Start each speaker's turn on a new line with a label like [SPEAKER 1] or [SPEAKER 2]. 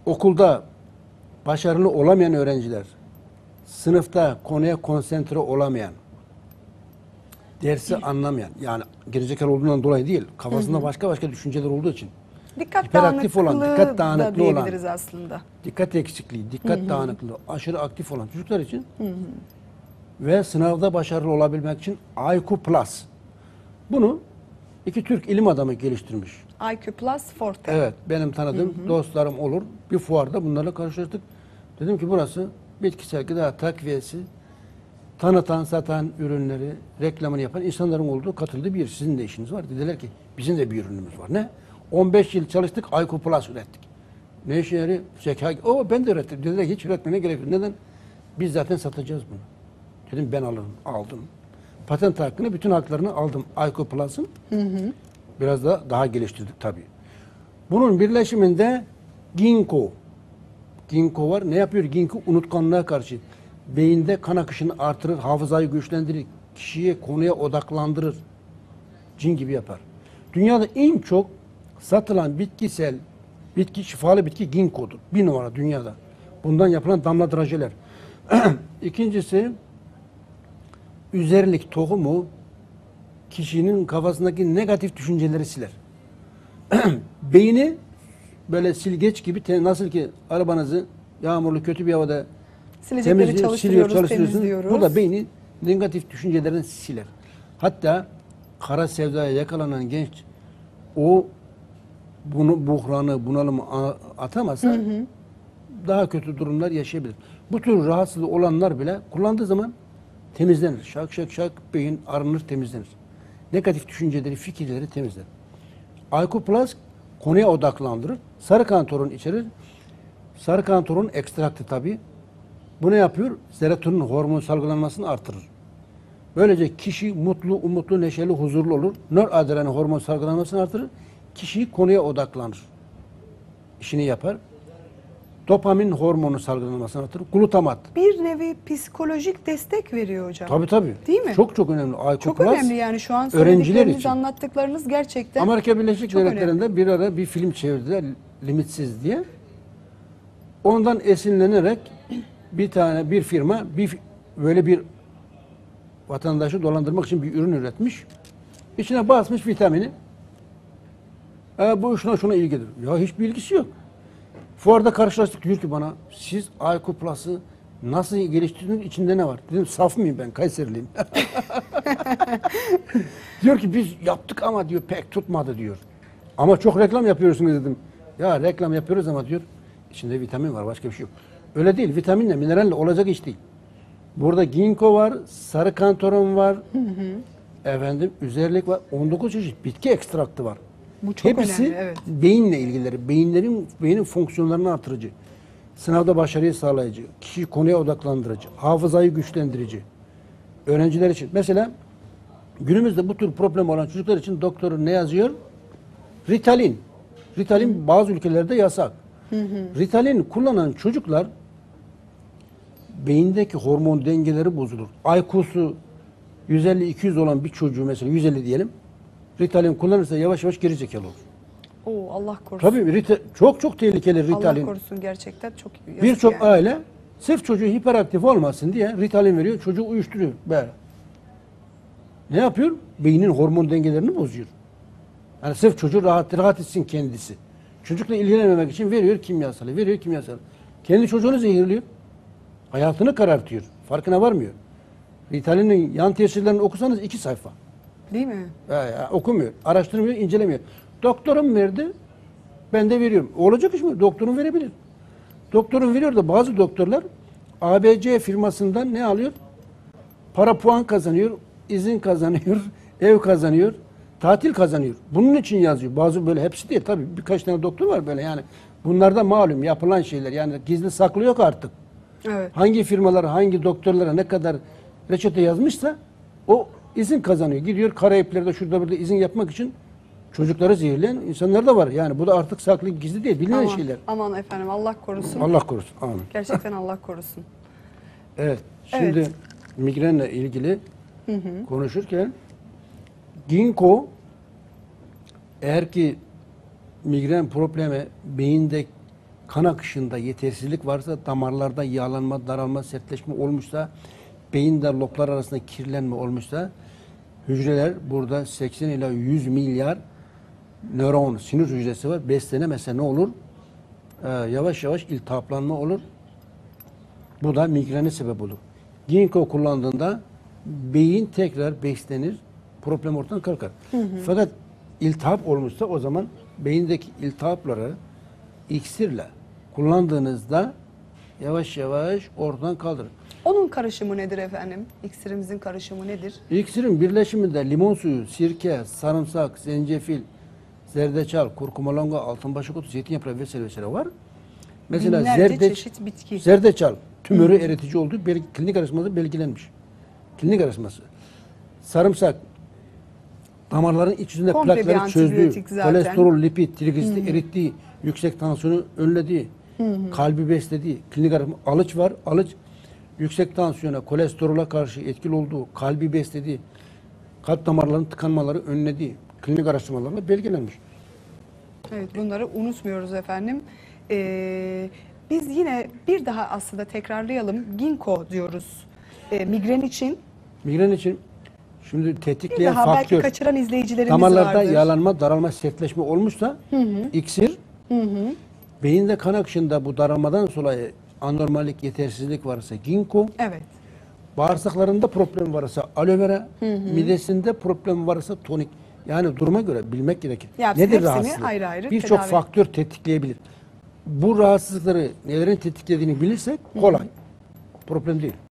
[SPEAKER 1] okulda başarılı olamayan öğrenciler, sınıfta konuya konsantre olamayan, dersi anlamayan, yani gerizekalı olduğundan dolayı değil, kafasında başka düşünceler olduğu için,
[SPEAKER 2] Dikkat
[SPEAKER 1] hiperaktif olan, dikkat
[SPEAKER 2] da
[SPEAKER 1] dağınıklığı olan,
[SPEAKER 2] diyebiliriz aslında.
[SPEAKER 1] dikkat eksikliği, dikkat dağınıklığı, aşırı aktif olan çocuklar için ve sınavda başarılı olabilmek için IQ Plus. Bunu iki Türk ilim adamı geliştirmiş.
[SPEAKER 2] IQ Plus Forte.
[SPEAKER 1] Evet, benim tanıdığım dostlarım olur. Bir fuarda bunlarla karşılaştık. Dedim ki burası bitkisel gıda takviyesi, tanıtan, satan ürünleri, reklamını yapan insanların olduğu, katıldığı bir yer. Sizin de işiniz var. Dediler ki bizim de bir ürünümüz var. Ne? 15 yıl çalıştık, IQ Plus ürettik. Ne işe yarıyor? Zeka. Ben de ürettim. Dediler hiç üretmene gerek yok. Neden? Biz zaten satacağız bunu. Dedim ben alırım. Aldım. Patent hakkını, bütün haklarını aldım IQ Plus'ın. Biraz da daha geliştirdik tabii. Bunun birleşiminde ginkgo. Ginkgo var. Ne yapıyor ginkgo? Unutkanlığa karşı. Beyinde kan akışını artırır, hafızayı güçlendirir, kişiye konuya odaklandırır. Cin gibi yapar. Dünyada en çok satılan şifalı bitki ginkgo'dur. Bir numara dünyada. Bundan yapılan damla drajeler. İkincisi, üzerlik tohumu kişinin kafasındaki negatif düşünceleri siler. Beyni böyle silgeç gibi, nasıl ki arabanızı yağmurlu kötü bir havada
[SPEAKER 2] Silecekleri çalıştırıyoruz, temizliyoruz.
[SPEAKER 1] Bu da beyni negatif düşüncelerden siler. Hatta kara sevdaya yakalanan genç bunalımı atamazsa daha kötü durumlar yaşayabilir. Bu tür rahatsızlığı olanlar bile kullandığı zaman temizlenir. Şak şak şak beyin arınır, temizlenir. Negatif düşünceleri, fikirleri temizler. IQ Plus konuya odaklandırır. Sarı kantaron içerir. Sarı kantaron ekstraktı tabii. Bu ne yapıyor? Serotonin hormon salgılanmasını artırır. Böylece kişi mutlu, umutlu, neşeli, huzurlu olur. Noradrenalin hormon salgılanmasını artırır. Kişi konuya odaklanır. İşini yapar. Dopamin hormonu salgılanmasını artırır. Glutamat.
[SPEAKER 2] Bir nevi psikolojik destek veriyor hocam.
[SPEAKER 1] Tabii.
[SPEAKER 2] Değil mi?
[SPEAKER 1] Çok önemli. IQ
[SPEAKER 2] Çok
[SPEAKER 1] Plus,
[SPEAKER 2] önemli yani şu an
[SPEAKER 1] öğrenciler
[SPEAKER 2] söyledikleriniz,
[SPEAKER 1] için.
[SPEAKER 2] anlattıklarınız gerçekten
[SPEAKER 1] Amerika Birleşik
[SPEAKER 2] çok
[SPEAKER 1] Devletleri'nde bir ara bir film çevirdiler. Limitsiz diye. Ondan esinlenerek bir firma böyle bir vatandaşı dolandırmak için bir ürün üretmiş. İçine basmış vitamini. Bu şuna ilgidir. Ya hiçbir ilgisi yok. Fuarda karşılaştık, diyor ki bana siz IQ Plus'ı nasıl geliştirdiniz, içinde ne var? Dedim saf mıyım ben, Kayseriliyim. Diyor ki biz yaptık ama diyor pek tutmadı diyor. Ama çok reklam yapıyorsunuz dedim. Ya reklam yapıyoruz ama diyor içinde vitamin var, başka bir şey yok. Öyle değil, vitaminle, mineralle olacak iş değil. Burada ginkgo var, sarı kantaron var, üzerlik var, 19 çeşit bitki ekstraktı var.
[SPEAKER 2] Bu çok
[SPEAKER 1] Hepsi
[SPEAKER 2] önemli, evet.
[SPEAKER 1] beyinle ilgileri, beynin fonksiyonlarını artırıcı, sınavda başarıyı sağlayıcı, kişiyi konuya odaklandırıcı, hafızayı güçlendirici. Öğrenciler için. Mesela günümüzde bu tür problem olan çocuklar için doktoru ne yazıyor? Ritalin. Ritalin bazı ülkelerde yasak. Ritalin kullanan çocuklar beyindeki hormon dengeleri bozulur. IQ'su 150-200 olan bir çocuğu, mesela 150 diyelim, Ritalin kullanırsa yavaş yavaş geri zekalı olur.
[SPEAKER 2] Oo, Allah korusun.
[SPEAKER 1] Tabii çok tehlikeli Ritalin.
[SPEAKER 2] Allah korusun, gerçekten çok yazık
[SPEAKER 1] Birçok
[SPEAKER 2] yani.
[SPEAKER 1] aile sırf çocuğu hiperaktif olmasın diye Ritalin veriyor, çocuğu uyuşturuyor. Böyle. Ne yapıyor? Beynin hormon dengelerini bozuyor. Yani sırf çocuğu rahat etsin kendisi. Çocukla ilgilenmemek için veriyor kimyasalı. Kendi çocuğunu zehirliyor. Hayatını karartıyor. Farkına varmıyor. Ritalin'in yan tesirlerini okusanız 2 sayfa.
[SPEAKER 2] Değil mi?
[SPEAKER 1] Okumuyor, araştırmıyor, incelemiyor. Doktorum verdi, ben de veriyorum. Olacak iş mi? Doktorun verebilir. Doktorun veriyor da bazı doktorlar ABC firmasından ne alıyor? Para, puan kazanıyor, izin kazanıyor, ev kazanıyor, tatil kazanıyor. Bunun için yazıyor. Bazı böyle, hepsi değil tabii. Birkaç tane doktor var böyle yani. Bunlarda malum yapılan şeyler. Yani gizli saklı yok artık.
[SPEAKER 2] Evet.
[SPEAKER 1] Hangi firmalar, hangi doktorlara ne kadar reçete yazmışsa o izin kazanıyor. Gidiyor Karayipler'de şurada burada izin yapmak için çocukları zehirleyen insanlar da var. Yani bu da artık saklı, gizli değil, bilinen şeyler.
[SPEAKER 2] Aman efendim, Allah korusun.
[SPEAKER 1] Allah korusun. Amin.
[SPEAKER 2] Gerçekten Allah korusun.
[SPEAKER 1] Evet. Şimdi migrenle ilgili konuşurken ginkgo, eğer ki migren problemi beyinde kan akışında yetersizlik varsa, damarlarda yağlanma, daralma, sertleşme olmuşsa, beyinde loblar arasında kirlenme olmuşsa, hücreler burada 80 ila 100 milyar nöron, sinir hücresi var. Beslenemese ne olur? Yavaş yavaş iltihaplanma olur. Bu da migrene sebep olur. Ginkgo kullandığında beyin tekrar beslenir, problem ortadan kalkar. Fakat iltihap olmuşsa o zaman beyindeki iltihapları iksirle kullandığınızda yavaş yavaş ortadan kaldırır.
[SPEAKER 2] Onun karışımı nedir efendim? İksirimizin karışımı nedir?
[SPEAKER 1] İksirin birleşiminde limon suyu, sirke, sarımsak, zencefil, zerdeçal, kurkumalonga, altınbaşak otu, zeytin yaprağı vesaire vesaire var. Mesela
[SPEAKER 2] Binlerce çeşit bitki.
[SPEAKER 1] zerdeçal tümörü eritici olduğu klinik araştırmada belgelenmiş. Klinik araştırması. Sarımsak damarların iç yüzünde
[SPEAKER 2] Komple bir
[SPEAKER 1] plakları çözdüğü,
[SPEAKER 2] antibiyotik zaten.
[SPEAKER 1] kolesterol, lipid, trigliserit erittiği, yüksek tansiyonu önlediği, kalbi beslediği, klinik araştırma, alıç var. Alıç yüksek tansiyona, kolesterola karşı etkili olduğu, kalbi beslediği, kalp damarlarının tıkanmaları önlediği klinik araştırmalarla belgelenmiş.
[SPEAKER 2] Evet, bunları unutmuyoruz efendim. Biz yine bir daha aslında tekrarlayalım. Ginkgo diyoruz. Migren için.
[SPEAKER 1] Migren için şimdi
[SPEAKER 2] Bir
[SPEAKER 1] tetikleyen
[SPEAKER 2] daha belki
[SPEAKER 1] faktör,
[SPEAKER 2] kaçıran izleyicilerimiz
[SPEAKER 1] damarlarda
[SPEAKER 2] vardır.
[SPEAKER 1] yağlanma, daralma, sertleşme olmuşsa iksir, beyinde kan akışında bu daralmadan dolayı anormallik, yetersizlik varsa ginkgo,
[SPEAKER 2] Evet.
[SPEAKER 1] bağırsaklarında problem varsa aloe vera, midesinde problem varsa tonik. Yani duruma göre bilmek gerekir.
[SPEAKER 2] Ya
[SPEAKER 1] Nedir
[SPEAKER 2] hepsini
[SPEAKER 1] rahatsızlık?
[SPEAKER 2] ayrı ayrı
[SPEAKER 1] Birçok
[SPEAKER 2] tedavi.
[SPEAKER 1] faktör tetikleyebilir. Bu rahatsızlıkları nelerin tetiklediğini bilirsek kolay. Problem değil.